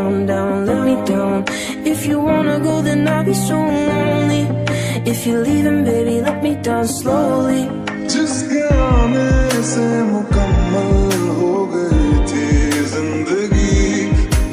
down, down, let me down. If you wanna go, then I'll be so lonely. If you're leaving, baby, let me down slowly. जिसके आने से मुकम्मल